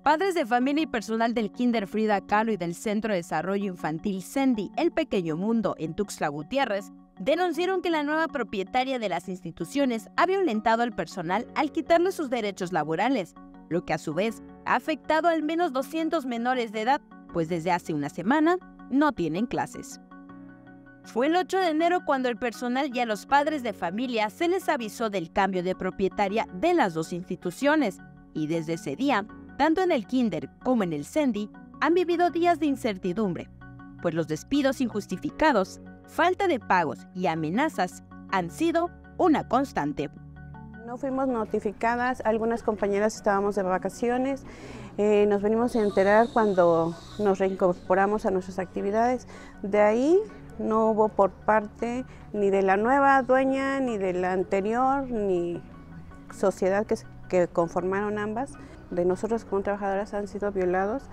Padres de familia y personal del Kinder Frida Kahlo y del Centro de Desarrollo Infantil Sendy, El Pequeño Mundo, en Tuxtla Gutiérrez, denunciaron que la nueva propietaria de las instituciones ha violentado al personal al quitarle sus derechos laborales, lo que a su vez ha afectado al menos 200 menores de edad, pues desde hace una semana no tienen clases. Fue el 8 de enero cuando el personal y a los padres de familia se les avisó del cambio de propietaria de las dos instituciones, y desde ese día, tanto en el Kinder como en el Sendy, han vivido días de incertidumbre, pues los despidos injustificados, falta de pagos y amenazas han sido una constante. No fuimos notificadas, algunas compañeras estábamos de vacaciones, nos venimos a enterar cuando nos reincorporamos a nuestras actividades. De ahí no hubo por parte ni de la nueva dueña, ni de la anterior, ni sociedad que conformaron ambas, de nosotros como trabajadoras han sido violados.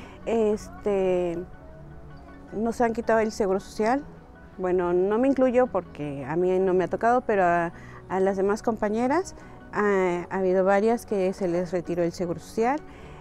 Nos han quitado el seguro social. Bueno, no me incluyo porque a mí no me ha tocado, pero a las demás compañeras ha habido varias que se les retiró el seguro social.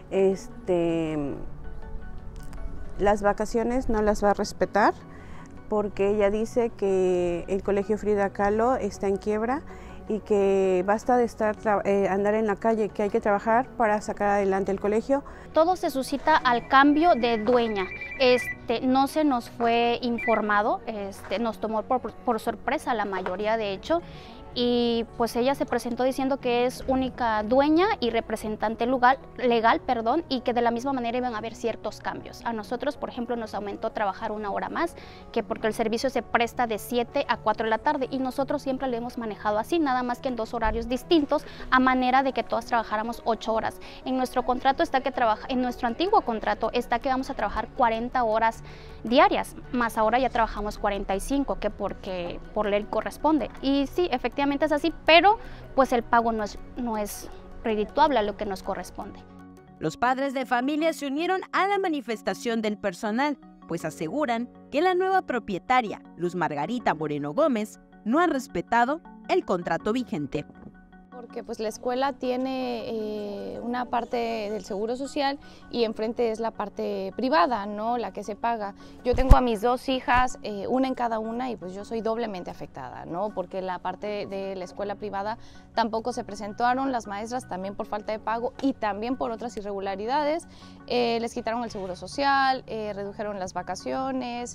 Las vacaciones no las va a respetar porque ella dice que el Colegio Frida Kahlo está en quiebra y que basta de andar en la calle, que hay que trabajar para sacar adelante el colegio. Todo se suscita al cambio de dueña. No se nos fue informado, nos tomó por sorpresa la mayoría de hecho, y pues ella se presentó diciendo que es única dueña y representante legal, y que de la misma manera iban a haber ciertos cambios. A nosotros, por ejemplo, nos aumentó trabajar 1 hora más, que porque el servicio se presta de 7 a 4 de la tarde y nosotros siempre lo hemos manejado así, nada más que en 2 horarios distintos, a manera de que todas trabajáramos 8 horas. En nuestro contrato está que en nuestro antiguo contrato está que vamos a trabajar 40 horas diarias, más ahora ya trabajamos 45, que porque por ley corresponde. Y sí, efectivamente es así, pero pues el pago no es redituable a lo que nos corresponde. Los padres de familia se unieron a la manifestación del personal, pues aseguran que la nueva propietaria, Luz Margarita Moreno Gómez, no ha respetado el contrato vigente. Porque pues la escuela tiene una parte del seguro social y enfrente es la parte privada, ¿no? La que se paga. Yo tengo a mis 2 hijas, una en cada una, y pues yo soy doblemente afectada, ¿no? Porque la parte de la escuela privada tampoco se presentaron las maestras, también por falta de pago y también por otras irregularidades. Les quitaron el seguro social, redujeron las vacaciones,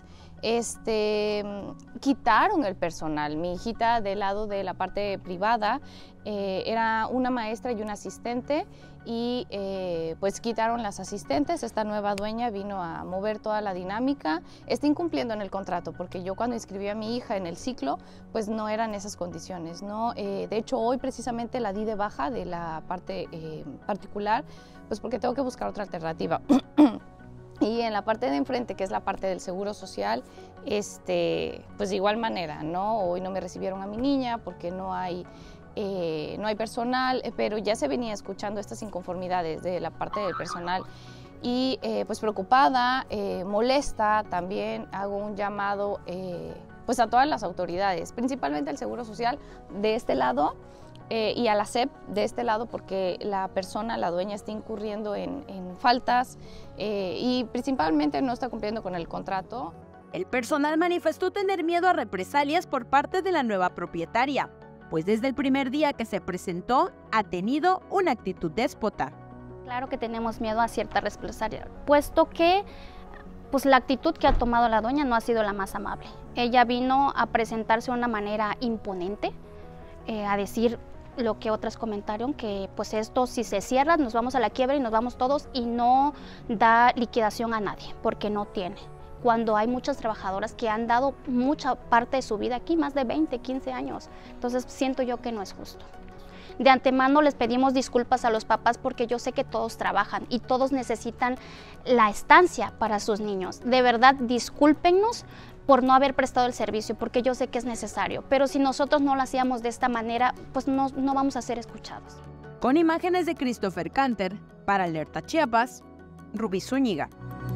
quitaron el personal. Mi hijita del lado de la parte privada era una maestra y un asistente y pues quitaron las asistentes. Esta nueva dueña vino a mover toda la dinámica. Está incumpliendo en el contrato porque yo cuando inscribí a mi hija en el ciclo pues no eran esas condiciones, ¿no? De hecho hoy precisamente la di de baja de la parte particular pues porque tengo que buscar otra alternativa. Y en la parte de enfrente, que es la parte del seguro social, pues de igual manera, ¿no? Hoy no me recibieron a mi niña porque no hay personal, pero ya se venía escuchando estas inconformidades de la parte del personal y pues preocupada, molesta. También hago un llamado pues a todas las autoridades, principalmente al Seguro Social de este lado y a la SEP de este lado, porque la dueña está incurriendo en faltas y principalmente no está cumpliendo con el contrato. El personal manifestó tener miedo a represalias por parte de la nueva propietaria, pues desde el primer día que se presentó ha tenido una actitud déspota. Claro que tenemos miedo a cierta represalia, puesto que pues la actitud que ha tomado la dueña no ha sido la más amable. Ella vino a presentarse de una manera imponente, a decir lo que otras comentaron, que pues esto si se cierra nos vamos a la quiebra y nos vamos todos, y no da liquidación a nadie porque no tiene. Cuando hay muchas trabajadoras que han dado mucha parte de su vida aquí, más de 20, 15 años. Entonces siento yo que no es justo. De antemano les pedimos disculpas a los papás porque yo sé que todos trabajan y todos necesitan la estancia para sus niños. De verdad, discúlpennos por no haber prestado el servicio, porque yo sé que es necesario. Pero si nosotros no lo hacíamos de esta manera, pues no vamos a ser escuchados. Con imágenes de Christopher Canter, para Alerta Chiapas, Rubí Zúñiga.